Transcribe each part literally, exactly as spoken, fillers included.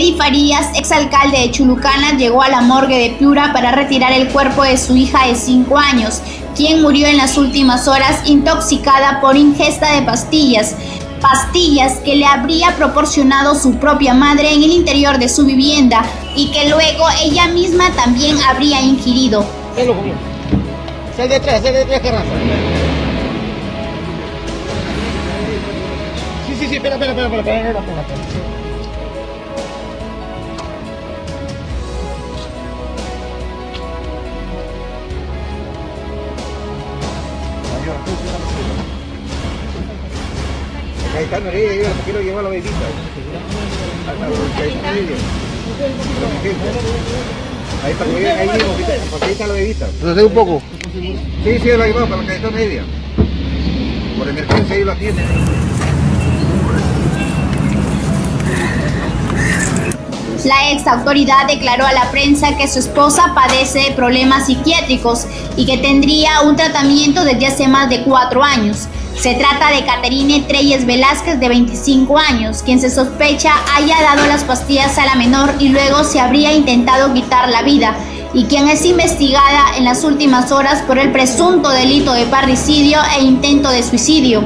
Freddy Farías, exalcalde de Chulucana, llegó a la morgue de Piura para retirar el cuerpo de su hija de cinco años, quien murió en las últimas horas intoxicada por ingesta de pastillas. Pastillas que le habría proporcionado su propia madre en el interior de su vivienda y que luego ella misma también habría ingerido. Sal de atrás, sal de atrás, Carranza. Sí, sí, sí, espera, espera, espera, espera, espera, espera, espera. Caetano Heredia, yo quiero llevar a la bebita. Ahí para que ahí mismo, porque ahí está la bebita. ¿Entonces un poco? Sí, sí, la llevamos para la Caetano Heredia. Por emergencia ahí lo atienden. La ex autoridad declaró a la prensa que su esposa padece de problemas psiquiátricos y que tendría un tratamiento desde hace más de cuatro años. Se trata de Caterine Treyes Velázquez, de veinticinco años, quien se sospecha haya dado las pastillas a la menor y luego se habría intentado quitar la vida, y quien es investigada en las últimas horas por el presunto delito de parricidio e intento de suicidio.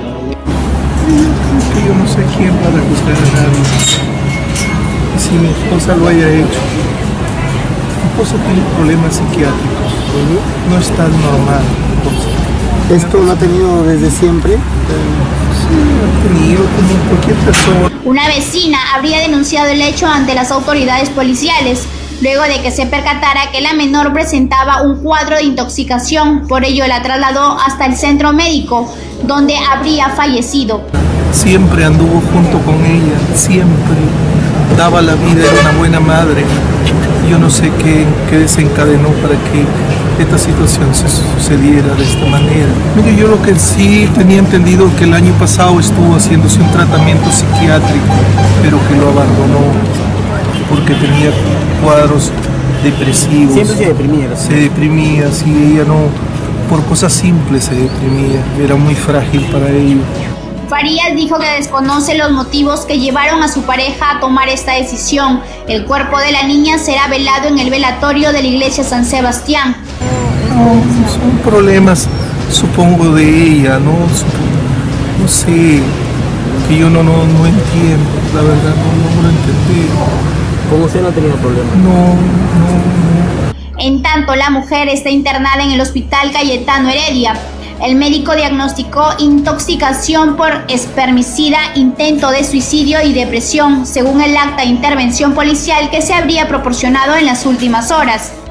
Yo no sé quién para juzgar a nadie. Si mi esposa lo haya hecho. Mi esposa tiene problemas psiquiátricos, no es tan normal. ¿Esto lo ha tenido desde siempre? Sí, lo ha tenido como cualquier persona. Una vecina habría denunciado el hecho ante las autoridades policiales, luego de que se percatara que la menor presentaba un cuadro de intoxicación. Por ello la trasladó hasta el centro médico, donde habría fallecido. Siempre anduvo junto con ella, siempre daba la vida, era una buena madre. Yo no sé qué, qué desencadenó para que esta situación se sucediera de esta manera. Mire, yo lo que sí tenía entendido que el año pasado estuvo haciéndose un tratamiento psiquiátrico, pero que lo abandonó porque tenía cuadros depresivos. Siempre se deprimía. Se deprimía, sí, ella no, por cosas simples se deprimía, era muy frágil para ella. Farías dijo que desconoce los motivos que llevaron a su pareja a tomar esta decisión. El cuerpo de la niña será velado en el velatorio de la iglesia San Sebastián. No, son problemas, supongo, de ella, ¿no? No sé, que yo no, no, no entiendo, la verdad, no, no lo entendí. ¿Cómo usted no ha tenido problemas? No, no, no. En tanto, la mujer está internada en el hospital Cayetano Heredia. El médico diagnosticó intoxicación por espermicida, intento de suicidio y depresión, según el acta de intervención policial que se habría proporcionado en las últimas horas.